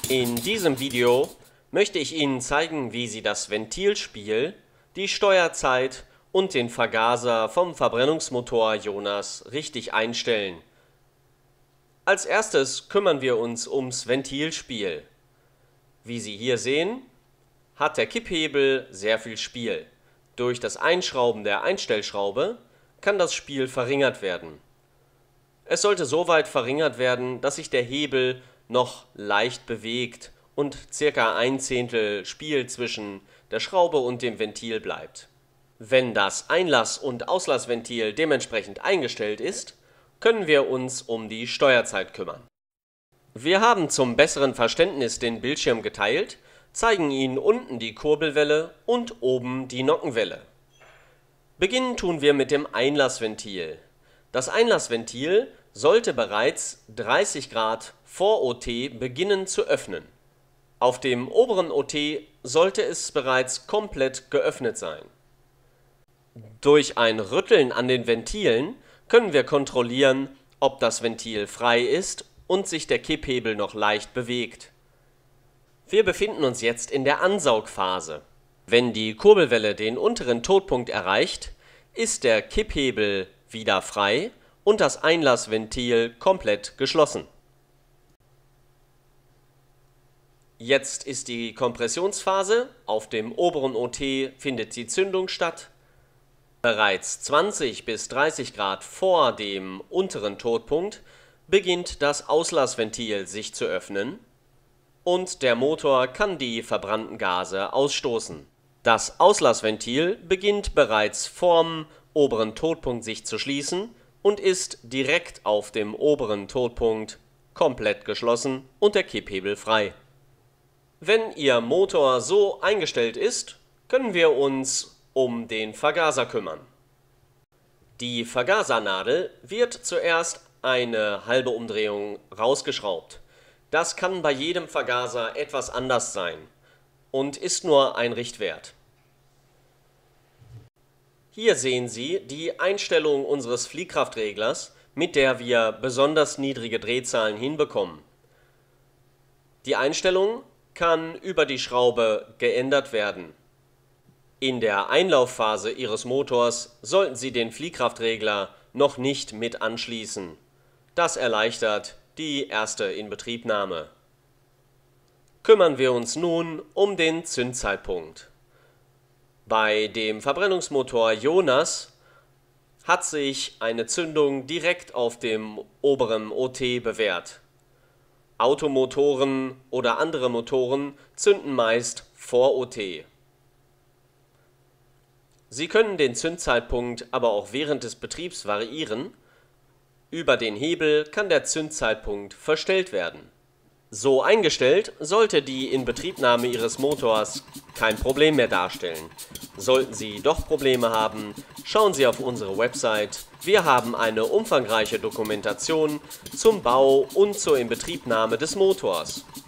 In diesem Video möchte ich Ihnen zeigen, wie Sie das Ventilspiel, die Steuerzeit und den Vergaser vom Verbrennungsmotor Jonas richtig einstellen. Als erstes kümmern wir uns ums Ventilspiel. Wie Sie hier sehen, hat der Kipphebel sehr viel Spiel. Durch das Einschrauben der Einstellschraube kann das Spiel verringert werden. Es sollte so weit verringert werden, dass sich der Hebel noch leicht bewegt und ca. 1/10 Spiel zwischen der Schraube und dem Ventil bleibt. Wenn das Einlass- und Auslassventil dementsprechend eingestellt ist, können wir uns um die Steuerzeit kümmern. Wir haben zum besseren Verständnis den Bildschirm geteilt, zeigen Ihnen unten die Kurbelwelle und oben die Nockenwelle. Beginnen tun wir mit dem Einlassventil. Das Einlassventil sollte bereits 30 Grad vor OT beginnen zu öffnen. Auf dem oberen OT sollte es bereits komplett geöffnet sein. Durch ein Rütteln an den Ventilen können wir kontrollieren, ob das Ventil frei ist und sich der Kipphebel noch leicht bewegt. Wir befinden uns jetzt in der Ansaugphase. Wenn die Kurbelwelle den unteren Todpunkt erreicht, ist der Kipphebel wieder frei und das Einlassventil komplett geschlossen. Jetzt ist die Kompressionsphase, auf dem oberen OT findet die Zündung statt. Bereits 20 bis 30 Grad vor dem unteren Todpunkt beginnt das Auslassventil sich zu öffnen und der Motor kann die verbrannten Gase ausstoßen. Das Auslassventil beginnt bereits vorm oberen Todpunkt sich zu schließen und ist direkt auf dem oberen Todpunkt komplett geschlossen und der Kipphebel frei. Wenn Ihr Motor so eingestellt ist, können wir uns um den Vergaser kümmern. Die Vergasernadel wird zuerst eine halbe Umdrehung rausgeschraubt. Das kann bei jedem Vergaser etwas anders sein und ist nur ein Richtwert. Hier sehen Sie die Einstellung unseres Fliehkraftreglers, mit der wir besonders niedrige Drehzahlen hinbekommen. Die Einstellung kann über die Schraube geändert werden. In der Einlaufphase Ihres Motors sollten Sie den Fliehkraftregler noch nicht mit anschließen. Das erleichtert die erste Inbetriebnahme. Kümmern wir uns nun um den Zündzeitpunkt. Bei dem Verbrennungsmotor Jonas hat sich eine Zündung direkt auf dem oberen OT bewährt. Automotoren oder andere Motoren zünden meist vor OT. Sie können den Zündzeitpunkt aber auch während des Betriebs variieren. Über den Hebel kann der Zündzeitpunkt verstellt werden. So eingestellt sollte die Inbetriebnahme Ihres Motors kein Problem mehr darstellen. Sollten Sie doch Probleme haben, schauen Sie auf unsere Website. Wir haben eine umfangreiche Dokumentation zum Bau und zur Inbetriebnahme des Motors.